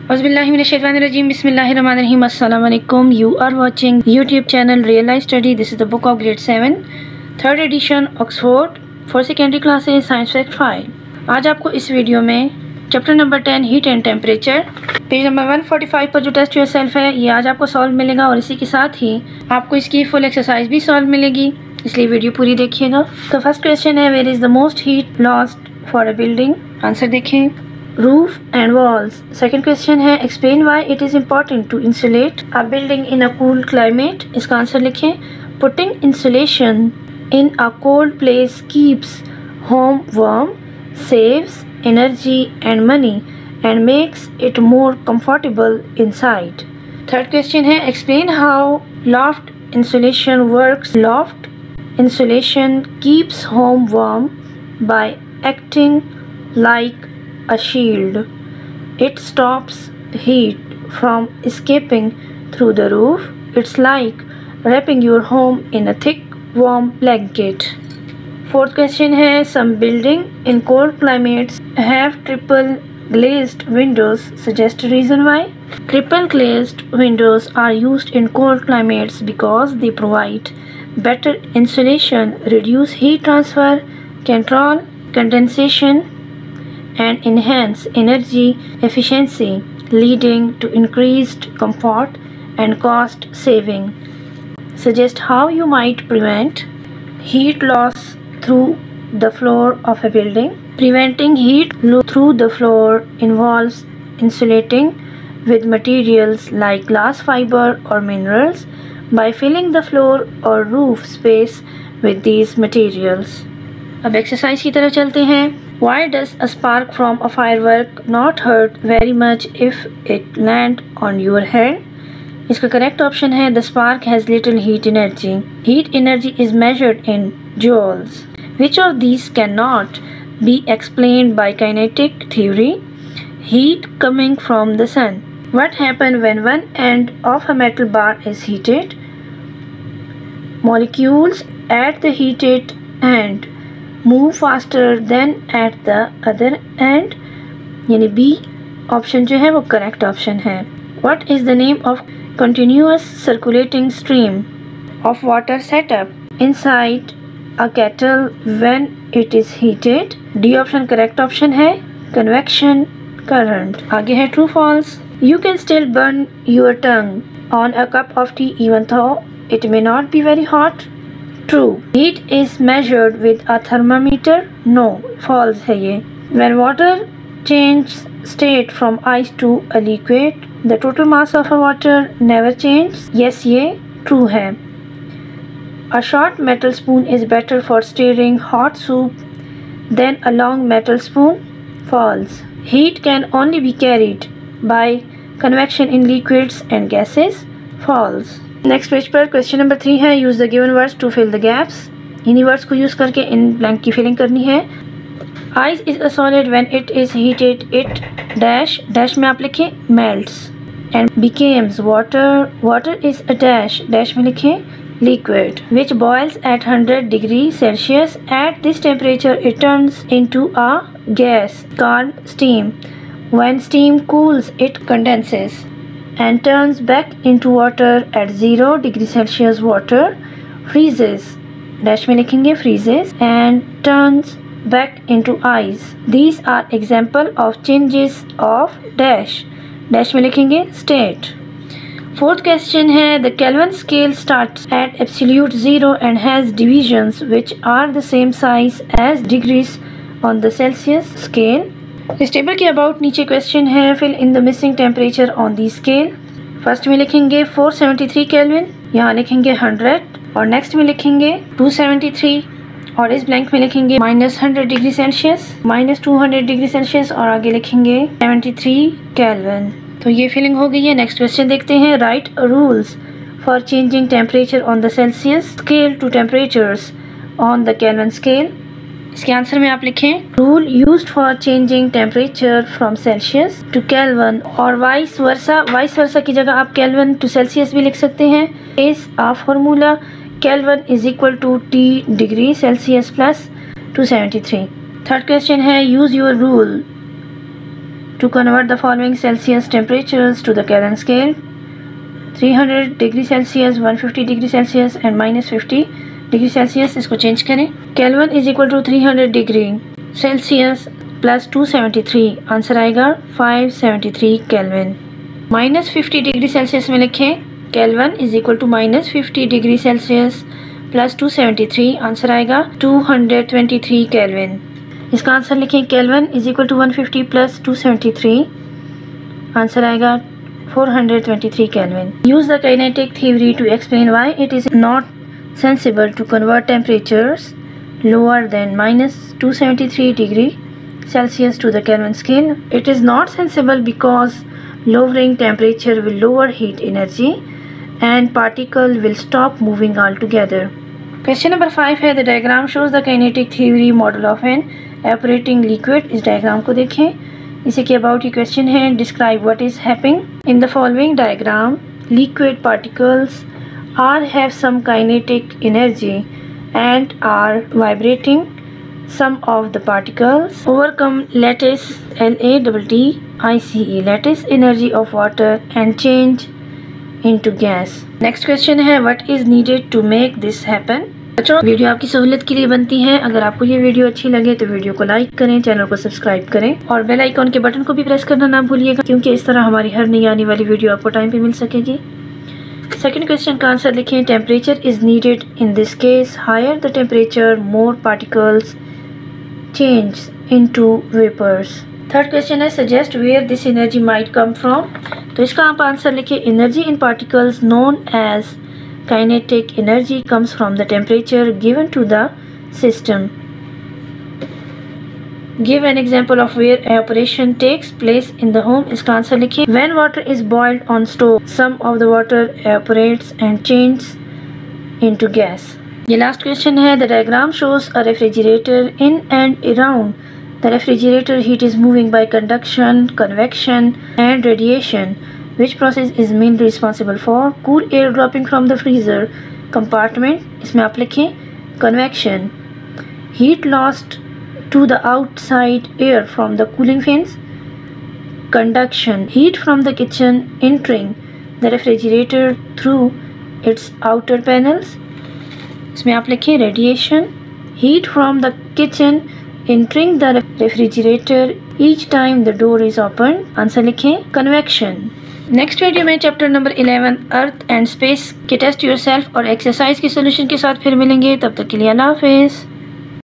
Auzubillahiminash-shaytanir-rajim. Bismillahir-rahmanir-rahim. Assalamualaikum. You are watching YouTube channel Real Life Study. This is the book of grade 7, 3rd edition, Oxford for secondary classes, Science Fact 5. आज आपको इस video में chapter number 10 heat and temperature page number 145 पर जो test yourself है ये आज आपको सॉल्व मिलेगा और इसी के साथ ही आपको इसकी फुल एक्सरसाइज भी सॉल्व मिलेगी, इसलिए वीडियो पूरी देखिएगा। तो फर्स्ट क्वेश्चन है, where is the most heat lost for a building? Answer देखें, roof and walls. Second question है, explain why it is important to insulate a building in a cool climate. इसका answer लिखें, putting insulation in a cold place keeps home warm, saves energy and money and makes it more comfortable inside. Third question है, explain how loft insulation works. Loft insulation keeps home warm by acting like a shield. It stops heat from escaping through the roof. It's like wrapping your home in a thick warm blanket. Fourth question है, some building in cold climates have triple glazed windows. Suggest a reason why. Triple glazed windows are used in cold climates because they provide better insulation, reduce heat transfer, control condensation, and enhance energy efficiency, leading to increased comfort and cost saving. Suggest how you might prevent heat loss through the floor of a building. Preventing heat through the floor involves insulating with materials like glass fiber or minerals by filling the floor or roof space with these materials. अब exercise की तरफ चलते हैं। Why does a spark from a firework not hurt very much if it land on your head? इसका correct option है, the spark has little heat energy. Heat energy is measured in joules. Which of these cannot be explained by kinetic theory? Heat coming from the sun. What happens when one end of a metal bar is heated? Molecules at the heated end move faster than at the other end. यानी B option जो है वो correct option है। What is the name of continuous circulating stream of water set up inside a kettle when it is heated? D option correct option है, convection current। आगे है true false. You can still burn your tongue on a cup of tea even though it may not be very hot. True. Heat is measured with a thermometer. No, false है ये। When water changes state from ice to a liquid, the total mass of a water never changes. Yes, ये true है। A short metal spoon is better for stirring hot soup than a long metal spoon. False. Heat can only be carried by convection in liquids and gases. False. Next page पर question number 3 है, use the given words to fill the gaps. इन्हीं words को use करके इन blank की filling करनी है। Ice is a solid when it is heated. It dash dash में आप लिखें melts and becomes water. Water is a dash dash में लिखें liquid which boils at 100 degrees Celsius. At this temperature it turns into a gas called steam. When steam cools it condenses and turns back into water at 0 degrees Celsius. Water freezes dash में लिखेंगे freezes and turns back into ice. These are example of changes of dash dash में लिखेंगे state. Fourth question है, the Kelvin scale starts at absolute zero and has divisions which are the same size as degrees on the Celsius scale. इस table के about नीचे question है, fill in the missing temperature on the scale. First में लिखेंगे 473 kelvin, यहाँ लिखेंगे 100 और next में लिखेंगे 273 और इस ब्लैंक में लिखेंगे -100 डिग्री सेल्सियस, -200 डिग्री सेल्सियस और आगे लिखेंगे 73 केल्विन। तो ये फिलिंग हो गई है। नेक्स्ट क्वेश्चन देखते हैं, write rules for changing temperature on the Celsius scale to temperatures on the Kelvin scale. इसके आंसर में आप लिखें, rule used for changing temperature from Celsius to Kelvin और वाइस वर्सा। वाइस वर्सा की जगह आप केल्विन टू सेल्सियस भी लिख सकते हैं। इस आ formula Kelvin is equal to T degree Celsius plus 273। Third question है, use your rule To convert the following Celsius temperatures to the Kelvin scale, 300 degree Celsius, 150 degree Celsius and -50 degree Celsius, इसको change करें। Kelvin is equal to 300 degree Celsius plus 273, answer आएगा 573 Kelvin. -50 degree Celsius में लिखें Kelvin is equal to -50 degree Celsius plus 273, answer आएगा 223 Kelvin. इसका answer लिखें Kelvin is equal to 150 plus 273, answer आएगा 423 Kelvin. Use the kinetic theory to explain why it is not sensible to convert temperatures lower than -273 degree Celsius to the Kelvin scale. It is not sensible because lowering temperature will lower heat energy and particle will stop moving altogether. Question number 5 है, the diagram shows the kinetic theory model of an evaporating liquid. इस diagram को देखें, इसी के about ये question है। Describe what is happening in the following diagram. Liquid particles are have some kinetic energy and are vibrating. Some of the particles overcome lattice LATTICE lattice energy of water and change into gas. Next question है, what is needed to make this happen. बच्चों, video आपकी सहूलियत के लिए बनती है। अगर आपको ये वीडियो अच्छी लगे तो वीडियो को लाइक करें, चैनल को सब्सक्राइब करें और बेल आइकॉन के बटन को भी प्रेस करना ना भूलिएगा, क्योंकि इस तरह हमारी हर नई आने वाली वीडियो आपको टाइम पे मिल सकेगी। सेकंड क्वेश्चन का आंसर लिखें, temperature is needed in this case. Higher the temperature more particles change into vapours. Third question है, suggest where this energy might come from. तो इसका आप आंसर लिखें, energy in particles known as kinetic energy comes from the temperature given to the system. Give an example of where evaporation takes place in the home. इसका answer लिखिए, when water is boiled on stove, some of the water evaporates and changes into gas. ये last question है, the diagram shows a refrigerator in and around. The refrigerator heat is moving by conduction, convection and radiation. Which process is mainly responsible for cool air dropping from the freezer compartment? इसमें आप लिखें convection. Heat lost to the outside air from the cooling fins. Conduction. Heat from the kitchen entering the refrigerator through its outer panels. इसमें आप लिखें radiation. Heat from the kitchen entering the refrigerator each time the door is opened. Answer लिखें convection. नेक्स्ट video में chapter number 11 earth and space के test yourself और exercise की solution के साथ फिर मिलेंगे। तब तक के लिए अल्लाह हाफिज़।